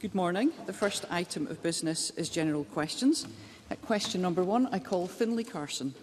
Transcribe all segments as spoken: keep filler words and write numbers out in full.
Good morning. The first item of business is general questions. At question number one, I call Finlay Carson.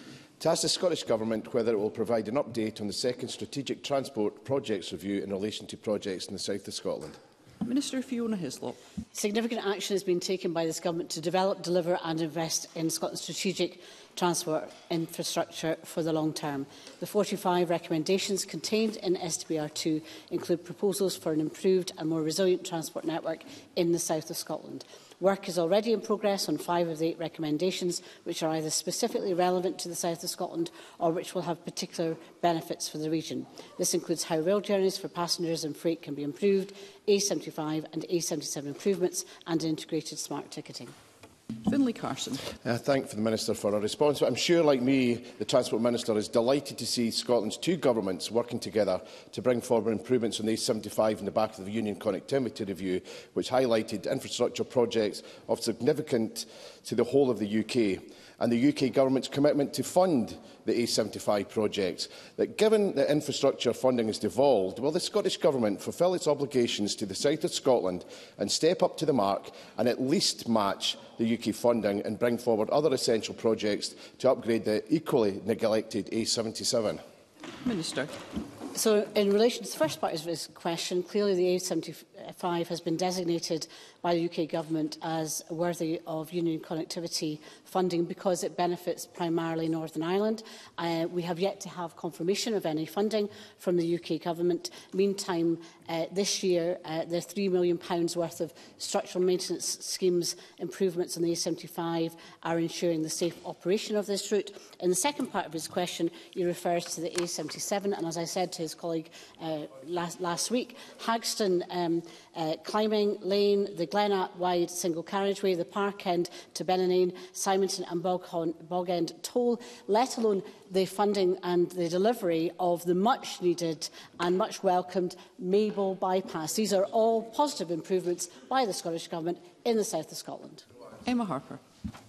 To ask the Scottish Government whether it will provide an update on the second Strategic Transport Projects Review in relation to projects in the south of Scotland. Minister Fiona Hislop. Significant action has been taken by this Government to develop, deliver and invest in Scotland's strategic transport infrastructure for the long term. The forty-five recommendations contained in S T B R two include proposals for an improved and more resilient transport network in the south of Scotland. Work is already in progress on five of the eight recommendations, which are either specifically relevant to the south of Scotland or which will have particular benefits for the region. This includes how rail journeys for passengers and freight can be improved, A seventy-five and A seventy-seven improvements and integrated smart ticketing. Finlay Carson. I thank for the Minister for her response. But I'm sure, like me, the Transport Minister is delighted to see Scotland's two governments working together to bring forward improvements on A seventy-five in the back of the Union Connectivity Review, which highlighted infrastructure projects of significance to the whole of the U K, and the U K Government's commitment to fund the A seventy-five projects. That given that infrastructure funding is devolved, will the Scottish Government fulfil its obligations to the south of Scotland and step up to the mark and at least match the U K funding and bring forward other essential projects to upgrade the equally neglected A seventy-seven? Minister. So, in relation to the first part of this question, clearly the A seventy-five has been designated by the U K Government as worthy of Union Connectivity funding because it benefits primarily Northern Ireland. Uh, we have yet to have confirmation of any funding from the U K Government. Meantime, uh, this year, uh, the three million pounds worth of structural maintenance schemes improvements on the A seventy-five are ensuring the safe operation of this route. In the second part of his question, he refers to the A seventy-seven, and as I said to his colleague uh, last, last week, Hagston um, uh, Climbing Lane, the Glenat Wide Single Carriageway, the Park End to Bennanane, Simonton and Boghon, Bog End Toll, let alone the funding and the delivery of the much needed and much welcomed Maybole bypass. These are all positive improvements by the Scottish Government in the south of Scotland. Emma Harper.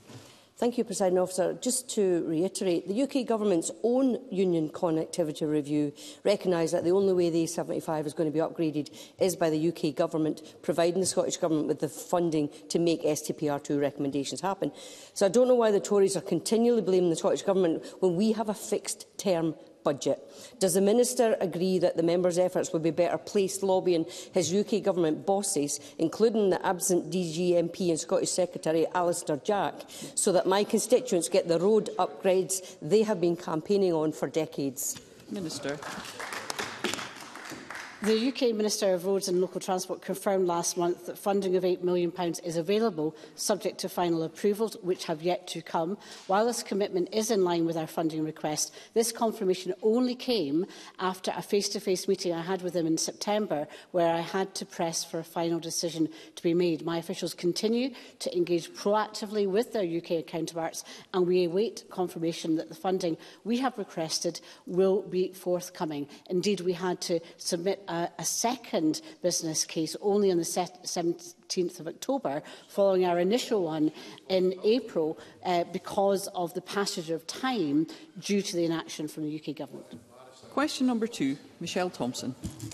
Thank you, Presiding Officer. Just to reiterate, the U K Government's own Union Connectivity Review recognised that the only way the A seventy-five is going to be upgraded is by the U K Government providing the Scottish Government with the funding to make S T P R two recommendations happen. So I don't know why the Tories are continually blaming the Scottish Government when we have a fixed-term budget. Does the Minister agree that the member's efforts would be better placed lobbying his U K Government bosses, including the absent D G M P and Scottish Secretary Alistair Jack, so that my constituents get the road upgrades they have been campaigning on for decades? Minister. The U K Minister of Roads and Local Transport confirmed last month that funding of eight million pounds is available, subject to final approvals, which have yet to come. While this commitment is in line with our funding request, this confirmation only came after a face-to-face meeting I had with him in September, where I had to press for a final decision to be made. My officials continue to engage proactively with their U K counterparts, and we await confirmation that the funding we have requested will be forthcoming. Indeed, we had to submit a, a second business case only on the seventeenth of October, following our initial one in April, uh, because of the passage of time due to the inaction from the U K Government. Question number two, Michelle Thompson.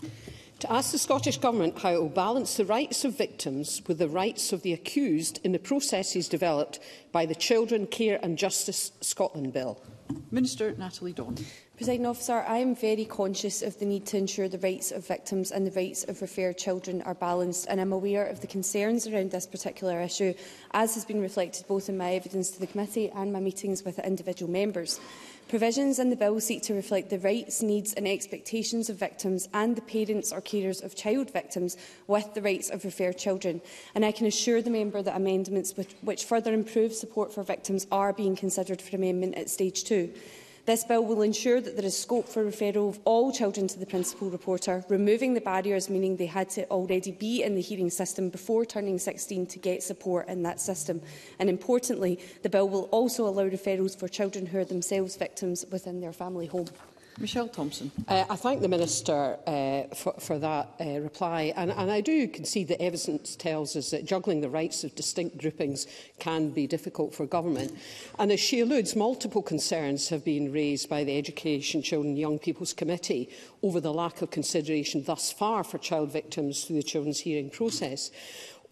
To ask the Scottish Government how it will balance the rights of victims with the rights of the accused in the processes developed by the Children, Care and Justice Scotland Bill. Minister Natalie Dawn. Presiding Officer, I am very conscious of the need to ensure the rights of victims and the rights of referred children are balanced, and I am aware of the concerns around this particular issue, as has been reflected both in my evidence to the committee and my meetings with individual members. Provisions in the bill seek to reflect the rights, needs and expectations of victims and the parents or carers of child victims with the rights of referred children, and I can assure the member that amendments which, which further improve support for victims are being considered for amendment at stage two. This bill will ensure that there is scope for referral of all children to the principal reporter, removing the barriers meaning they had to already be in the hearing system before turning sixteen to get support in that system. And importantly, the bill will also allow referrals for children who are themselves victims within their family home. Michelle Thompson. Uh, I thank the Minister uh, for, for that uh, reply, and, and I do concede that evidence tells us that juggling the rights of distinct groupings can be difficult for government. And as she alludes, multiple concerns have been raised by the Education, Children and Young People's Committee over the lack of consideration thus far for child victims through the children's hearing process.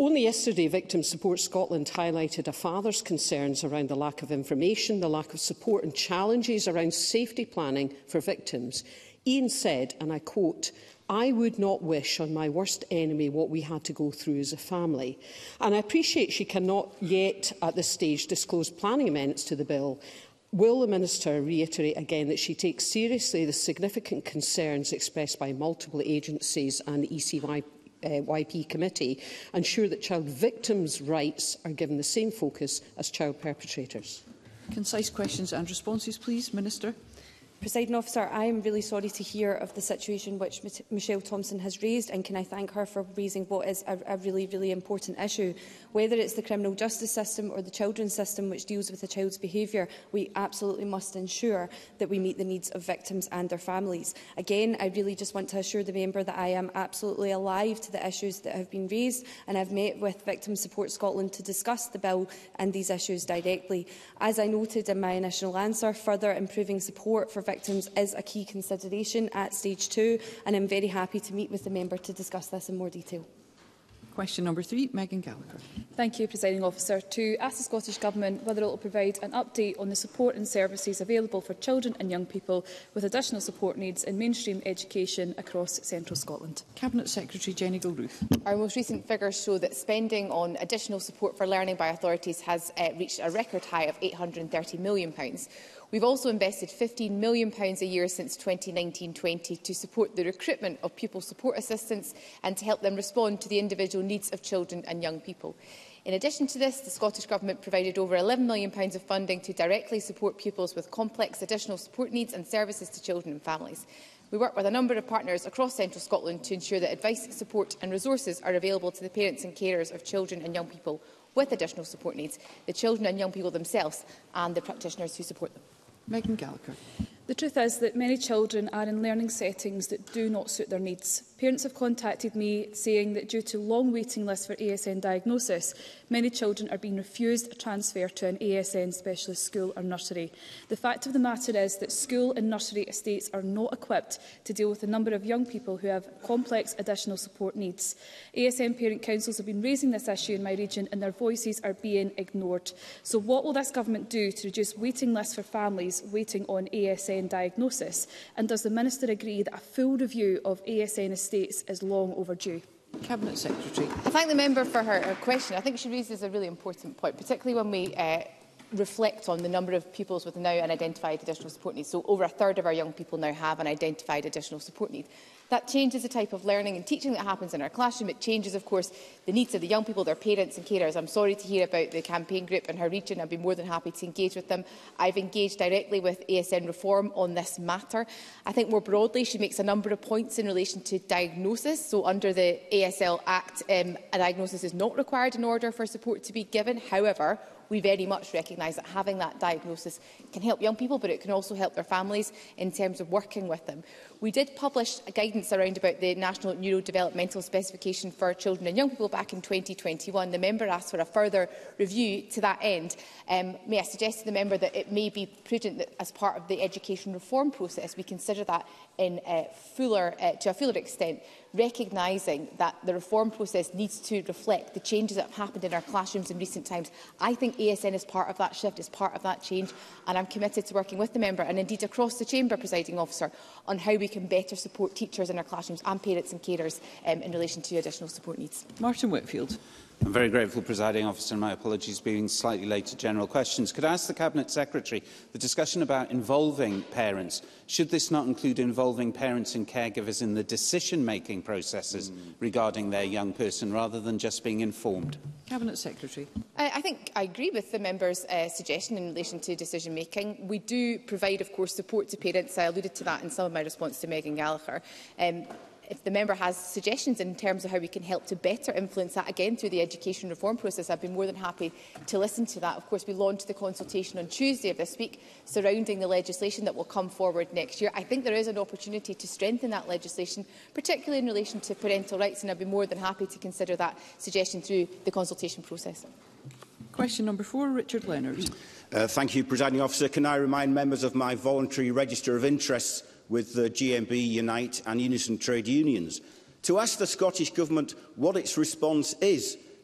Only yesterday, Victim Support Scotland highlighted a father's concerns around the lack of information, the lack of support and challenges around safety planning for victims. Ian said, and I quote, "I would not wish on my worst enemy what we had to go through as a family." And I appreciate she cannot yet at this stage disclose planning amendments to the bill. Will the Minister reiterate again that she takes seriously the significant concerns expressed by multiple agencies and the E C Y Uh, Y P committee, ensure that child victims' rights are given the same focus as child perpetrators? Concise questions and responses, please. Minister. Presiding Officer, I am really sorry to hear of the situation which Michelle Thompson has raised, and can I thank her for raising what is a, a really, really important issue. Whether it's the criminal justice system or the children's system which deals with a child's behaviour, we absolutely must ensure that we meet the needs of victims and their families. Again, I really just want to assure the member that I am absolutely alive to the issues that have been raised, and I've met with Victim Support Scotland to discuss the bill and these issues directly. As I noted in my initial answer, further improving support for victims is a key consideration at stage two, and I'm very happy to meet with the member to discuss this in more detail. Question number three, Megan Gallagher. Thank you, Presiding Officer. To ask the Scottish Government whether it will provide an update on the support and services available for children and young people with additional support needs in mainstream education across central Scotland. Cabinet Secretary Jenny Gilruth. Our most recent figures show that spending on additional support for learning by authorities has uh, reached a record high of eight hundred and thirty million pounds. We've also invested fifteen million pounds a year since twenty nineteen twenty to support the recruitment of pupil support assistants and to help them respond to the individual needs of children and young people. In addition to this, the Scottish Government provided over eleven million pounds of funding to directly support pupils with complex additional support needs and services to children and families. We work with a number of partners across central Scotland to ensure that advice, support and resources are available to the parents and carers of children and young people with additional support needs, the children and young people themselves and the practitioners who support them. Megan Gallagher. The truth is that many children are in learning settings that do not suit their needs. Parents have contacted me saying that due to long waiting lists for A S N diagnosis, many children are being refused a transfer to an A S N specialist school or nursery. The fact of the matter is that school and nursery estates are not equipped to deal with the number of young people who have complex additional support needs. A S N parent councils have been raising this issue in my region and their voices are being ignored. So what will this government do to reduce waiting lists for families waiting on A S N diagnosis? And does the Minister agree that a full review of A S N estates is long overdue? Cabinet Secretary. I thank the member for her, her question. I think she raises a really important point, particularly when we uh, reflect on the number of pupils with now an identified additional support need. So over a third of our young people now have an identified additional support need. That changes the type of learning and teaching that happens in our classroom. It changes, of course, the needs of the young people, their parents and carers. I'm sorry to hear about the campaign group in her region. I'd be more than happy to engage with them. I've engaged directly with A S N Reform on this matter. I think more broadly, she makes a number of points in relation to diagnosis. So under the A S L Act, um, a diagnosis is not required in order for support to be given. However, we very much recognise that having that diagnosis can help young people, but it can also help their families in terms of working with them. We did publish a guidance around about the National Neurodevelopmental Specification for Children and Young People back in twenty twenty-one. The member asked for a further review to that end. Um, may I suggest to the member that it may be prudent that as part of the education reform process we consider that in uh, fuller, uh, to a fuller extent, recognising that the reform process needs to reflect the changes that have happened in our classrooms in recent times. I think A S N is part of that shift, is part of that change, and I'm committed to working with the member and indeed across the chamber, presiding officer, on how we can better support teachers in our classrooms and parents and carers um, in relation to additional support needs. Martin Whitfield. I'm very grateful, presiding officer, and my apologies for being slightly late to general questions. Could I ask the Cabinet Secretary, the discussion about involving parents, should this not include involving parents and caregivers in the decision-making processes mm. regarding their young person, rather than just being informed? Cabinet Secretary. I, I think I agree with the member's uh, suggestion in relation to decision-making. We do provide, of course, support to parents. I alluded to that in some of my response to Megan Gallagher. Um, If the member has suggestions in terms of how we can help to better influence that, again, through the education reform process, I'd be more than happy to listen to that. Of course, we launched the consultation on Tuesday of this week surrounding the legislation that will come forward next year. I think there is an opportunity to strengthen that legislation, particularly in relation to parental rights, and I'd be more than happy to consider that suggestion through the consultation process. Question number four, Richard Leonard. Uh, thank you, Presiding Officer. Can I remind members of my voluntary register of interests with the G M B, Unite and Unison trade unions, to ask the Scottish Government what its response is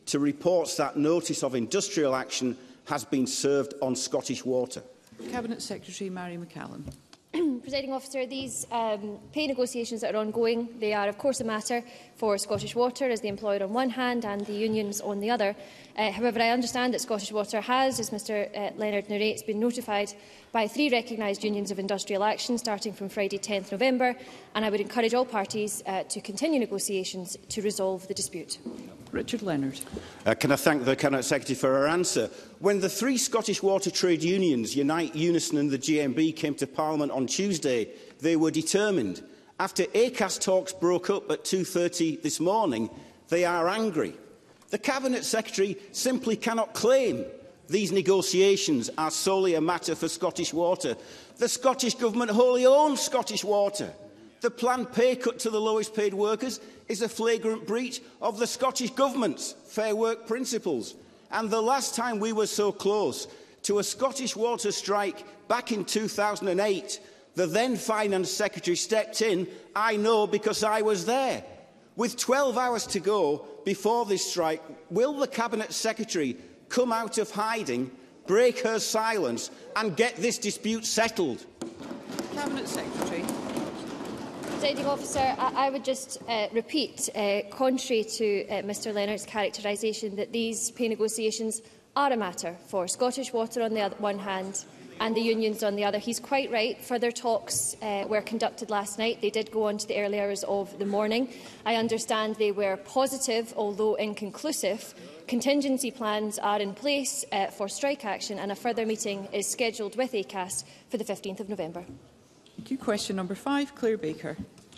to reports that notice of industrial action has been served on Scottish Water? Cabinet Secretary Mary McCallan. Presiding Officer, these um, pay negotiations that are ongoing, they are of course a matter for Scottish Water as the employer on one hand and the unions on the other. Uh, however, I understand that Scottish Water has, as Mr uh, Leonard narrates, been notified by three recognised unions of industrial action starting from Friday tenth November, and I would encourage all parties uh, to continue negotiations to resolve the dispute. Richard Leonard. Uh, can I thank the Cabinet Secretary for her answer? When the three Scottish water trade unions, Unite, Unison and the G M B, came to Parliament on Tuesday, they were determined. After A C A S talks broke up at two thirty this morning, they are angry. The Cabinet Secretary simply cannot claim these negotiations are solely a matter for Scottish Water. The Scottish Government wholly owns Scottish Water. The planned pay cut to the lowest paid workers is a flagrant breach of the Scottish Government's Fair Work principles. And the last time we were so close to a Scottish Water strike back in two thousand eight, the then Finance Secretary stepped in. I know because I was there. With twelve hours to go before this strike, will the Cabinet Secretary come out of hiding, break her silence and get this dispute settled? Cabinet Secretary. Presiding Officer, I, I would just uh, repeat, uh, contrary to uh, Mr Leonard's characterisation, that these pay negotiations are a matter for Scottish Water on the other, one hand and the unions on the other. He's quite right. Further talks uh, were conducted last night. They did go on to the early hours of the morning. I understand they were positive, although inconclusive. Contingency plans are in place uh, for strike action, and a further meeting is scheduled with A C A S for the fifteenth of November. Thank you. Question number five, Claire Baker.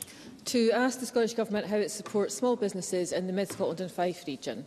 To ask the Scottish Government how it supports small businesses in the Mid Scotland and Fife region.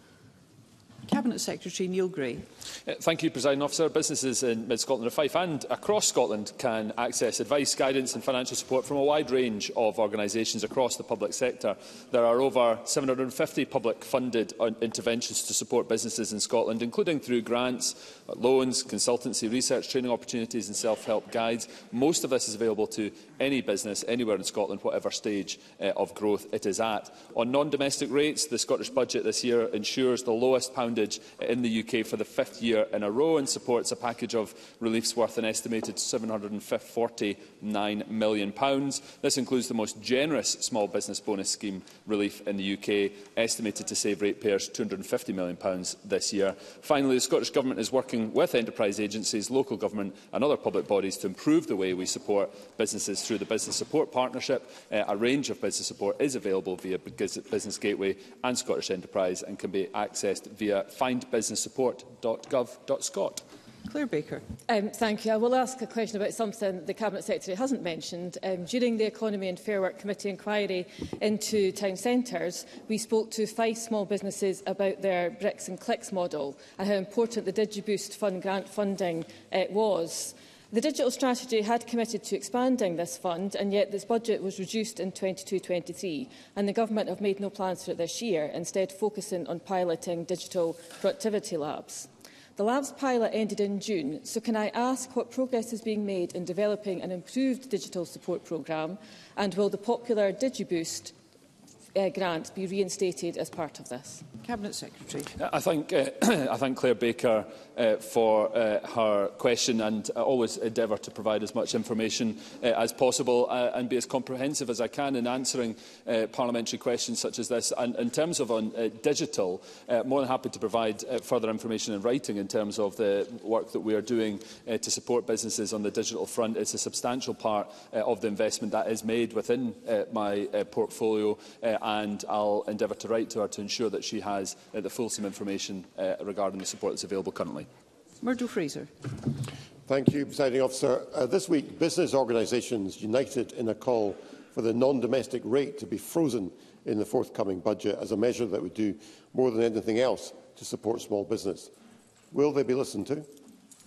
Cabinet Secretary Neil Gray. Uh, thank you, Presiding Officer. Businesses in Mid-Scotland and Fife and across Scotland can access advice, guidance and financial support from a wide range of organisations across the public sector. There are over seven hundred and fifty public-funded interventions to support businesses in Scotland, including through grants, loans, consultancy, research, training opportunities and self-help guides. Most of this is available to any business anywhere in Scotland, whatever stage uh, of growth it is at. On non-domestic rates, the Scottish budget this year ensures the lowest poundage in the U K for the fifth year in a row and supports a package of reliefs worth an estimated seven hundred and forty-nine million pounds. This includes the most generous small business bonus scheme relief in the U K, estimated to save ratepayers two hundred and fifty million pounds this year. Finally, the Scottish Government is working with enterprise agencies, local government and other public bodies to improve the way we support businesses through the Business Support Partnership. Uh, a range of business support is available via Business Gateway and Scottish Enterprise and can be accessed via find business support dot gov dot scot. Claire Baker. Um, thank you. I will ask a question about something the Cabinet Secretary hasn't mentioned. Um, during the Economy and Fair Work Committee inquiry into town centres, we spoke to five small businesses about their bricks and clicks model and how important the DigiBoost Fund grant funding uh, was. The digital strategy had committed to expanding this fund, and yet this budget was reduced in twenty-two twenty-three, and the Government have made no plans for it this year, instead focusing on piloting digital productivity labs. The labs pilot ended in June, so can I ask what progress is being made in developing an improved digital support programme, and will the popular DigiBoost uh, grant be reinstated as part of this? Cabinet Secretary. I thank, uh, I thank Claire Baker uh, for uh, her question, and I always endeavour to provide as much information uh, as possible uh, and be as comprehensive as I can in answering uh, parliamentary questions such as this. And in terms of on uh, digital, uh, more than happy to provide uh, further information in writing in terms of the work that we are doing uh, to support businesses on the digital front. It's a substantial part uh, of the investment that is made within uh, my uh, portfolio, uh, and I'll endeavour to write to her to ensure that she has Has, uh, the fulsome information uh, regarding the support that's available currently. Murdo Fraser. Thank you, Presiding Officer. Uh, this week, business organisations united in a call for the non-domestic rate to be frozen in the forthcoming budget as a measure that would do more than anything else to support small business. Will they be listened to?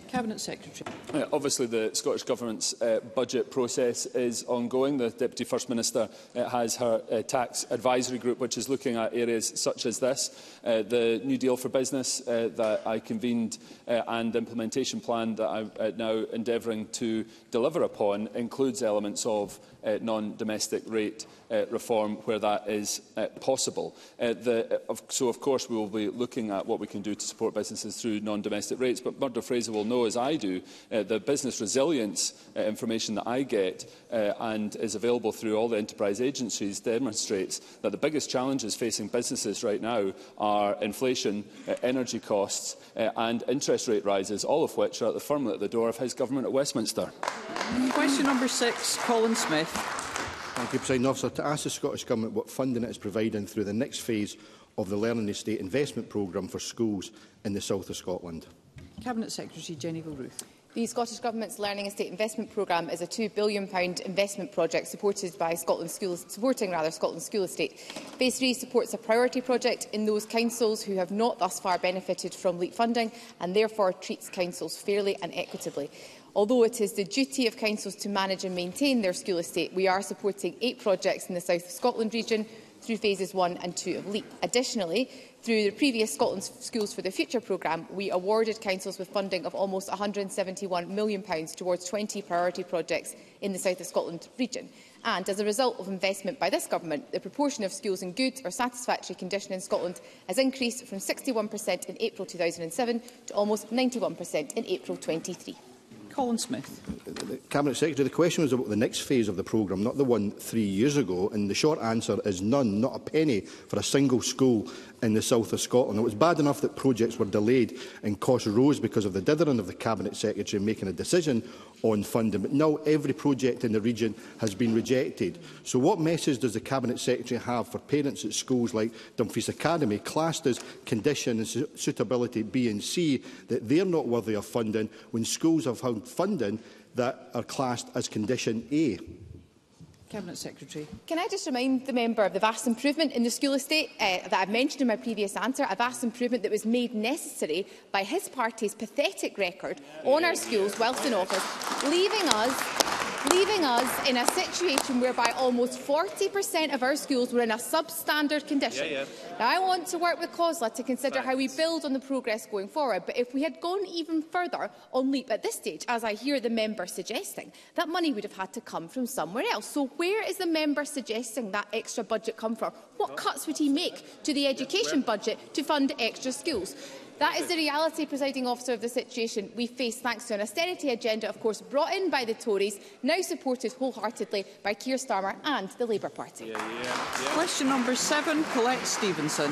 Cabinet Secretary. Uh, obviously, the Scottish Government's uh, budget process is ongoing. The Deputy First Minister uh, has her uh, tax advisory group, which is looking at areas such as this. Uh, the New Deal for Business uh, that I convened uh, and the implementation plan that I'm uh, now endeavouring to deliver upon includes elements of uh, non-domestic rate uh, reform where that is uh, possible. Uh, the, uh, of, so, of course, we will be looking at what we can do to support businesses through non-domestic rates. But Murdo Fraser will know, as I do, uh, the business resilience uh, information that I get uh, and is available through all the enterprise agencies demonstrates that the biggest challenges facing businesses right now are inflation, uh, energy costs uh, and interest rate rises, all of which are at the firmly at the door of his government at Westminster. Question number six, Colin Smith. Thank you, Presiding Officer. To ask the Scottish Government what funding it is providing through the next phase of the Learning Estate Investment Programme for schools in the south of Scotland. Cabinet Secretary Jenny Gilruth. The Scottish Government's Learning Estate Investment Programme is a two billion pound investment project supported by Scotland Schools, supporting rather Scotland School Estate. Phase three supports a priority project in those councils who have not thus far benefited from LEAP funding and therefore treats councils fairly and equitably. Although it is the duty of councils to manage and maintain their school estate, we are supporting eight projects in the South of Scotland region through phases one and two of LEAP. Additionally, through the previous Scotland Schools for the Future programme, we awarded councils with funding of almost one hundred and seventy-one million pounds towards twenty priority projects in the South of Scotland region. And as a result of investment by this government, the proportion of schools in good or satisfactory condition in Scotland has increased from sixty-one percent in April two thousand and seven to almost ninety-one percent in April twenty-three. Colin Smith. The Cabinet Secretary, the question was about the next phase of the programme, not the one three years ago, and the short answer is none, not a penny for a single school in the south of Scotland. It was bad enough that projects were delayed and costs rose because of the dithering of the Cabinet Secretary making a decision on funding, but now every project in the region has been rejected. So what message does the Cabinet Secretary have for parents at schools like Dumfries Academy, classed as condition and su suitability B and C, that they're not worthy of funding when schools have had funding that are classed as condition A? Cabinet Secretary. Can I just remind the member of the vast improvement in the school estate uh, that I've mentioned in my previous answer, a vast improvement that was made necessary by his party's pathetic record on our schools whilst in office, leaving us leaving us in a situation whereby almost forty percent of our schools were in a substandard condition. Yeah, yeah. Now, I want to work with COSLA to consider Thanks. how we build on the progress going forward, but if we had gone even further on LEAP at this stage, as I hear the member suggesting, that money would have had to come from somewhere else. So where is the member suggesting that extra budget come from? What cuts would he make to the education budget to fund extra schools? That is the reality, Presiding Officer, of the situation we face thanks to an austerity agenda, of course, brought in by the Tories, now supported wholeheartedly by Keir Starmer and the Labour Party. Yeah, yeah, yeah. Question number seven, Colette Stevenson.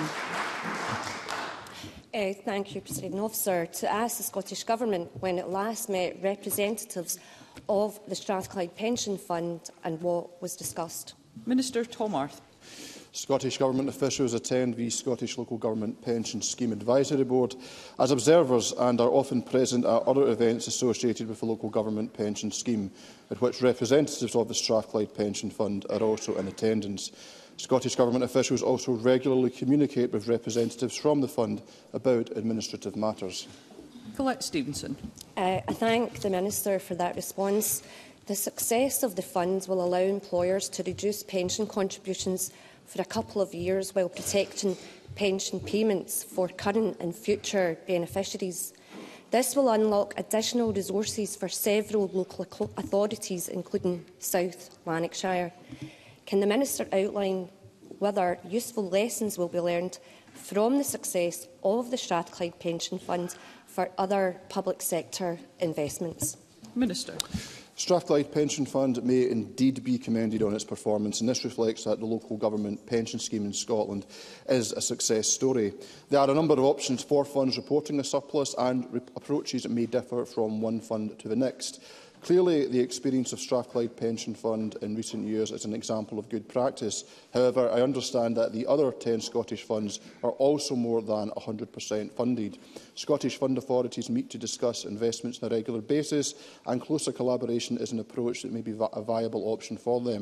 Uh, thank you, Presiding Officer. To ask the Scottish Government when it last met representatives of the Strathclyde Pension Fund and what was discussed. Minister Tom Arth. Scottish Government officials attend the Scottish Local Government Pension Scheme Advisory Board as observers and are often present at other events associated with the Local Government Pension Scheme, at which representatives of the Strathclyde Pension Fund are also in attendance. Scottish Government officials also regularly communicate with representatives from the Fund about administrative matters. Colette Stevenson. Uh, I thank the Minister for that response. The success of the Fund will allow employers to reduce pension contributions for a couple of years while protecting pension payments for current and future beneficiaries. This will unlock additional resources for several local authorities, including South Lanarkshire. Can the Minister outline whether useful lessons will be learned from the success of the Strathclyde Pension Fund for other public sector investments? Minister. Strathclyde Pension Fund may indeed be commended on its performance, and this reflects that the local government pension scheme in Scotland is a success story. There are a number of options for funds reporting a surplus, and approaches may differ from one fund to the next. Clearly, the experience of Strathclyde Pension Fund in recent years is an example of good practice. However, I understand that the other ten Scottish funds are also more than one hundred percent funded. Scottish fund authorities meet to discuss investments on a regular basis, and closer collaboration is an approach that may be a viable option for them.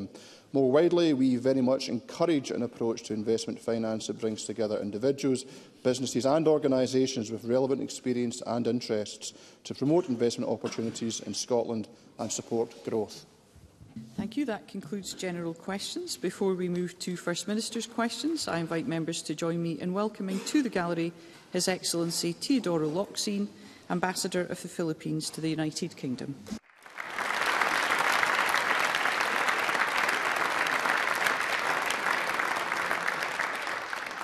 More widely, we very much encourage an approach to investment finance that brings together individuals, businesses and organisations with relevant experience and interests to promote investment opportunities in Scotland and support growth. Thank you. That concludes general questions. Before we move to First Minister's questions, I invite members to join me in welcoming to the gallery His Excellency Teodoro Locsin, Ambassador of the Philippines to the United Kingdom.